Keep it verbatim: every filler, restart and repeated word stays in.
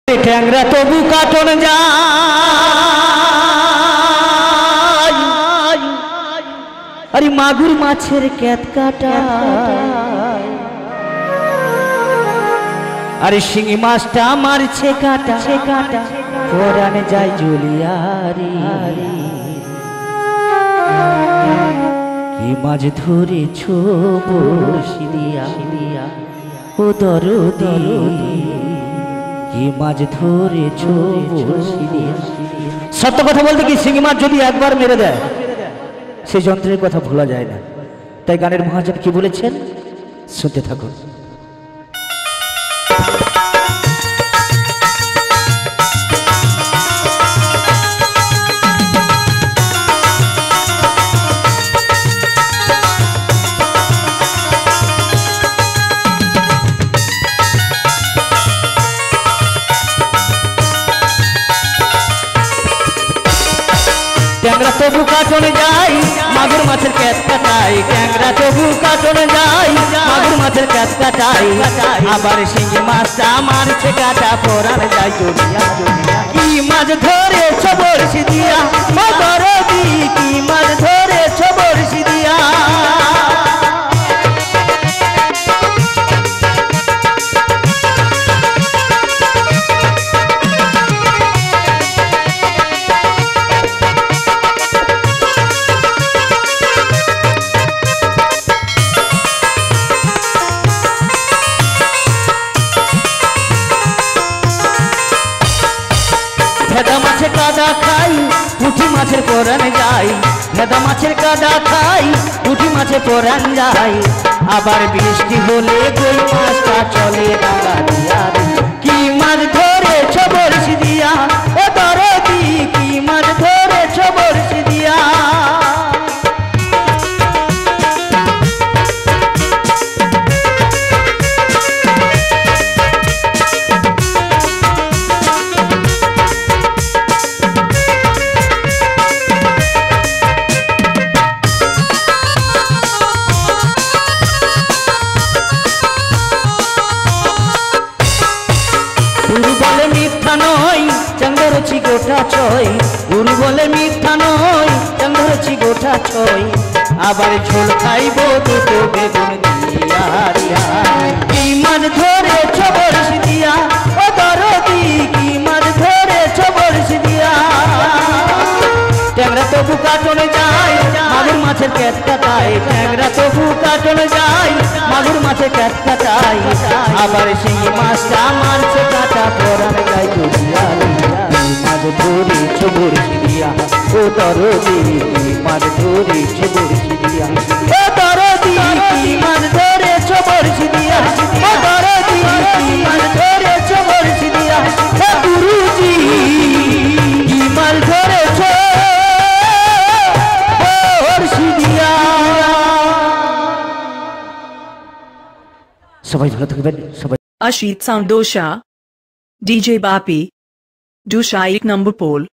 ট্যাংরা তবু কাটন যায়, আরে মাগুর মাছের ক্যাত কাটা, আরে শিঙি মাছটা মারছে কাটা কাটা পরানে যায় জুলিয়ারি। কি মাছ ধরেছো বড়শি দিয়া ও দরদি, কি মাছ ধরেছো বড়শি দিয়া। সত্য কথা বলতে কি শিঙি মাছ যদি একবার মেরে দেয় সেই যন্ত্রের কথা ভোলা যায় না। তাই গানের মহাজন কি বলেছেন শুনতে থাকুন। ট্যাংরা তবু কাটন যাই মাগুর মাছের ক্যাত কাটাই, ট্যাংরা তবু কাটন যাই মাগুর মাছের ক্যাত কাটাই, আবার শিঙি মাছটা মারছে কাটা পরান যায় জড়িয়া। কি মাছ ধরেছ বড়শি দিয়া ও দরদি, কি মাছ ধরেছ বড়শি দিয়া। ভেদা মাছের কাদা খাই পুঁটি মাছের পরান যাই, ভেদা মাছের কাদা খাই পুঁটি মাছের পরান যাই, আবার বৃষ্টি হলে কই মাছটা চলে ডাঙ্গা দিয়া। কি মাছ ধরেছ বড়শি দিয়া ও দরদি, কি মাছ ধরেছ বড়শি দিয়া। গুরু বলে মিথ্যা নয় চাং ধরেছি গোটা ছয়, গুরু বলে মিথ্যা নয় চাং ধরেছি গোটা ছয়, আবার ঝোল খাইব দুটো বেগুন দিয়া। কি মাছ ধরেছ বড়শি দিয়া ও দরদি, কি মাছ ধরেছ বড়শি দিয়া। ট্যাংরা তবু কাটন যায় মাগুর মাছের ক্যাত কাটাই, ট্যাংরা তবু কাটন যায় মাগুর মাছের ক্যাত কাটাই, আবার শিঙি মাছটা মারছে কাটা পরান যায় জড়িয়া। মাছ ধরেছ বড়শি দিয়া ও দরদি, মাছ ধরেছ বড়শি দিয়া ও দরদি, কি মাছ ধরেছ বড়শি দিয়া ও দরদি, কি মাছ ধরেছ বড়শি দিয়া। হে গুরুজি কি মাছ ধরেছ বড়শি দিয়া। সবাই ভালো থাকবেন সবাই। Ashit Sound Dosha, D J Bapi, Dusha ek number pole.